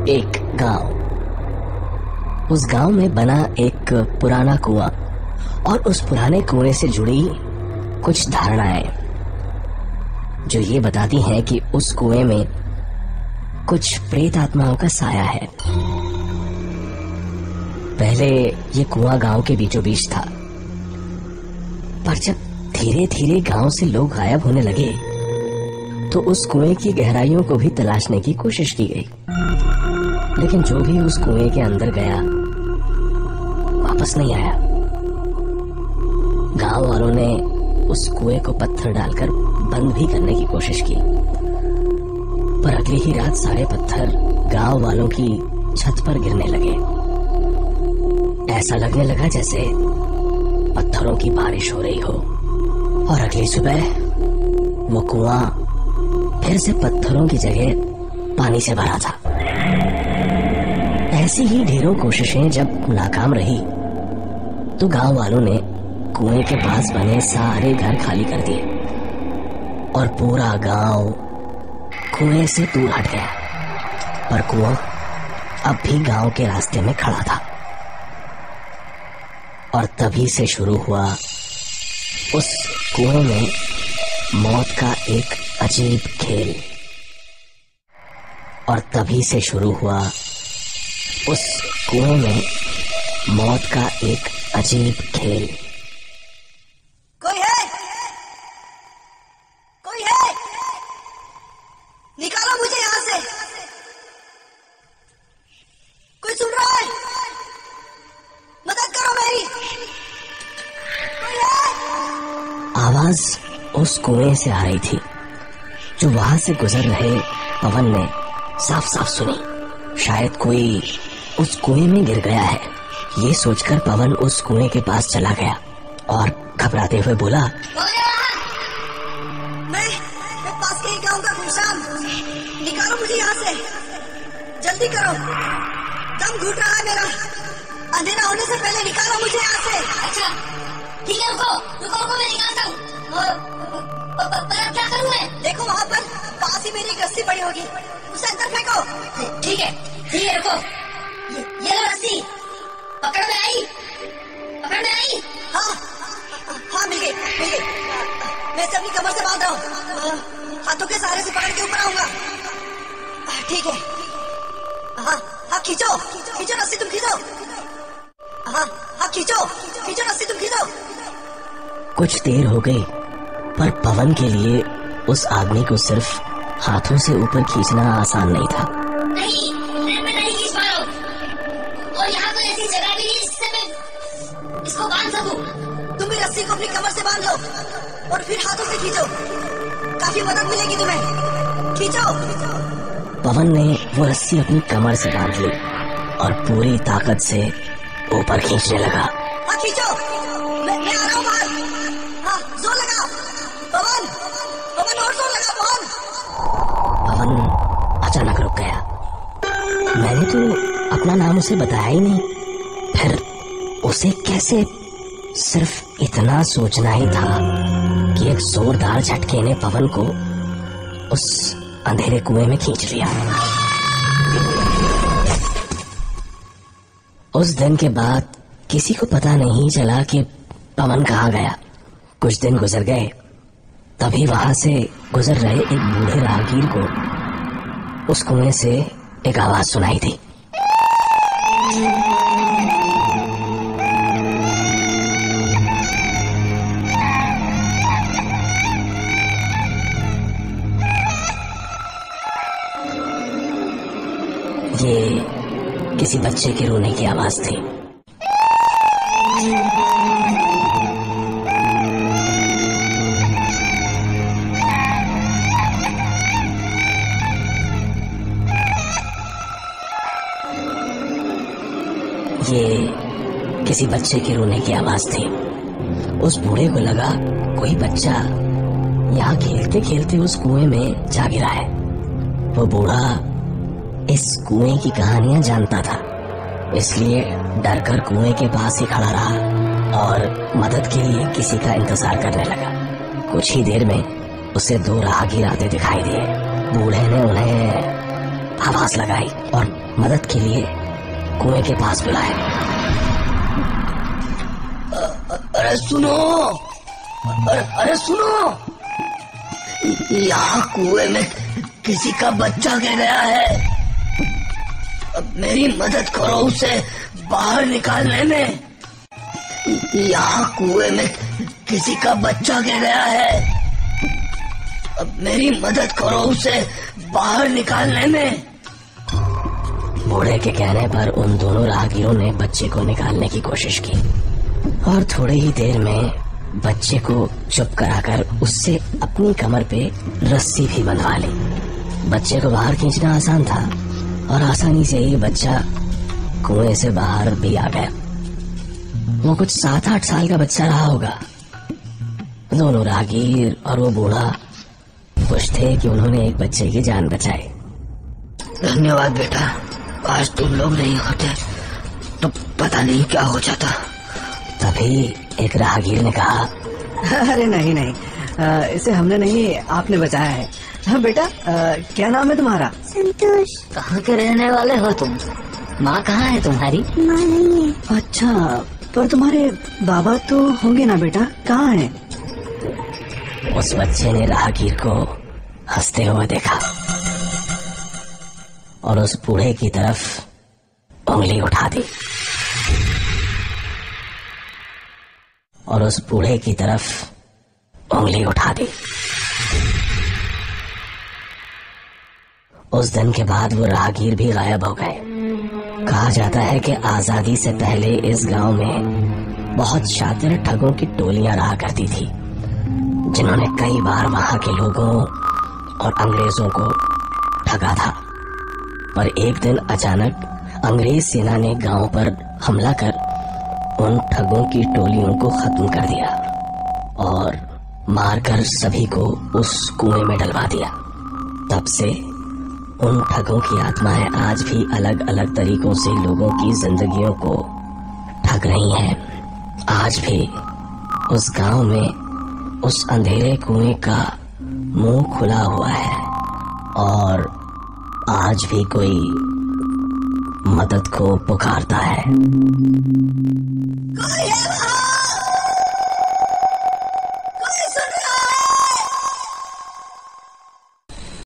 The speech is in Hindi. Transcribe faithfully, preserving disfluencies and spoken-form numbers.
एक गांव। उस गांव में बना एक पुराना कुआं और उस पुराने कुएं से जुड़ी कुछ धारणाएं जो ये बताती हैं कि उस कुएं में कुछ प्रेत आत्माओं का साया है। पहले ये कुआं गांव के बीचों बीच था, पर जब धीरे धीरे गांव से लोग गायब होने लगे तो उस कुएं की गहराइयों को भी तलाशने की कोशिश की गई, लेकिन जो भी उस कुएं के अंदर गया वापस नहीं आया। गांव वालों ने उस कुएं को पत्थर डालकर बंद भी करने की कोशिश की, पर अगली ही रात सारे पत्थर गांव वालों की छत पर गिरने लगे। ऐसा लगने लगा जैसे पत्थरों की बारिश हो रही हो। और अगली सुबह वो कुआं फिर से पत्थरों की जगह पानी से भरा था। ऐसी ही ढेरों कोशिशें जब नाकाम रही तो गांव वालों ने कुएं के पास बने सारे घर खाली कर दिए और पूरा गांव कुएं से दूर हट गया। पर कुआं अब भी गांव के रास्ते में खड़ा था। और तभी से शुरू हुआ उस कुएं में मौत का एक अजीब खेल। और तभी से शुरू हुआ उस कुएं में मौत का एक अजीब खेल। कोई है? कोई है? निकालो मुझे यहां से। कोई सुन रहा है? मदद करो मेरी। कोई है? आवाज उस कुएं से आ रही थी जो वहां से गुजर रहे पवन ने साफ साफ सुनी। शायद कोई उस कुएं में गिर गया है। ये सोचकर पवन उस कुएं के पास चला गया और घबराते हुए बोला, मैं, मैं पास के ही गांव का गुलशान। निकालो मुझे यहाँ से, जल्दी करो, दम घुट रहा है मेरा। अंधेरा होने से पहले निकालो मुझे यहाँ से। अच्छा ठीक है, रुको रुको रुको, मैं निकालता हूँ। पर अब क्या करूँ मैं? देखो वहाँ पर पास ही मेरी एक रस्सी पड़ी होगी, उसे अंदर फेंको। ठीक है ठीक है, रुको, ये, ये लो रस्सी। पकड़ में आई? पकड़ में आई? हाँ हाँ मिल गई मिल गई। मैं इसे अपनी कमर से बांध रहा हूँ, हाथों के सहारे से पकड़ के ऊपर आऊंगा। ठीक है। हाँ हाँ खींचो खींचो रस्सी, तुम खींचो। हाँ हाँ खींचो खींचो रस्सी, तुम खींचो। कुछ देर हो गई, पर पवन के लिए उस आदमी को सिर्फ हाथों से ऊपर खींचना आसान नहीं था। नहीं, मैं नहीं खींच पा रहा हूँ। और यहाँ तो ऐसी जगह भी नहीं जिससे मैं इसको बांध सकूं। तुम भी रस्सी को अपनी कमर से बांध लो और फिर हाथों से खींचो, काफी मदद मिलेगी तुम्हें। खींचो। पवन ने वो रस्सी अपनी कमर से बांध ली और पूरी ताकत से ऊपर खींचने लगा। हाँ खींचो, मैं, मैं आ रहा हूँ बाहर। हाँ जोर लगा पवन, पवन और जोर लगा पवन। पवन अचानक रुक गया। मैंने तो अपना नाम उसे बताया ही नहीं, फिर उसे कैसे सिर्फ इतना सोचना ही था कि एक जोरदार झटके ने पवन को उस अंधेरे कुएं में खींच लिया। उस दिन के बाद किसी को पता नहीं चला कि पवन कहाँ गया। कुछ दिन गुजर गए, तभी वहां से गुजर रहे एक बूढ़े राहगीर को उस कुएं से एक आवाज सुनाई दी। ये किसी बच्चे के रोने की आवाज थी। ये किसी बच्चे के रोने की आवाज थी। उस बूढ़े को लगा कोई बच्चा यहाँ खेलते खेलते उस कुएं में जा गिरा है। वो बूढ़ा इस कुएं की कहानियां जानता था, इसलिए डरकर कुएं के पास ही खड़ा रहा और मदद के लिए किसी का इंतजार करने लगा। कुछ ही देर में उसे दो राहगीर आते दिखाई दिए। बूढ़े ने उन्हें आवाज लगाई और मदद के लिए कुएं के पास बुलाया। अरे सुनो, अरे, अरे सुनो, यहाँ कुएं में किसी का बच्चा गिर गया है। अब मेरी मदद करो उसे बाहर निकालने में। यहाँ कुएं में किसी का बच्चा गिर गया है। अब मेरी मदद करो उसे बाहर निकालने में। बूढ़े के कहने पर उन दोनों राहगीरों ने बच्चे को निकालने की कोशिश की और थोड़ी ही देर में बच्चे को चुप कराकर उससे अपनी कमर पे रस्सी भी बंधवा ली। बच्चे को बाहर खींचना आसान था और आसानी से ही बच्चा कुएं से बाहर भी आ गया। वो कुछ सात आठ साल का बच्चा रहा होगा। दोनों राहगीर और वो बूढ़ा खुश थे कि उन्होंने एक बच्चे की जान बचाई। धन्यवाद बेटा, आज तुम लोग नहीं होते तो पता नहीं क्या हो जाता। तभी एक राहगीर ने कहा, अरे नहीं नहीं, आ, इसे हमने नहीं, आपने बचाया है। हाँ बेटा, आ, क्या नाम है तुम्हारा? संतोष। कहाँ के रहने वाले हो तुम? माँ कहाँ है तुम्हारी? माँ नहीं है। अच्छा, पर तुम्हारे बाबा तो होंगे ना बेटा, कहाँ हैं? उस बच्चे ने राहगीर को हंसते हुए देखा और उस बूढ़े की तरफ उंगली उठा दी और उस बूढ़े की तरफ उंगली उठा दी। उस दिन के बाद वो राहगीर भी गायब हो गए। कहा जाता है कि आजादी से पहले इस गांव में बहुत शातिर ठगों की टोलियां रहा करती थी, जिन्होंने कई बार वहां के लोगों और अंग्रेजों को ठगा था। पर एक दिन अचानक अंग्रेज सेना ने गांव पर हमला कर उन ठगों की टोलियों को खत्म कर दिया और मारकर सभी को उस कुएं में डलवा दिया। तब से उन ठगों की आत्माएं आज भी अलग अलग तरीकों से लोगों की जिंदगियों को ठग रही हैं। आज भी उस गांव में उस अंधेरे कुएं का मुंह खुला हुआ है और आज भी कोई मदद को पुकारता है। कोई है वहाँ?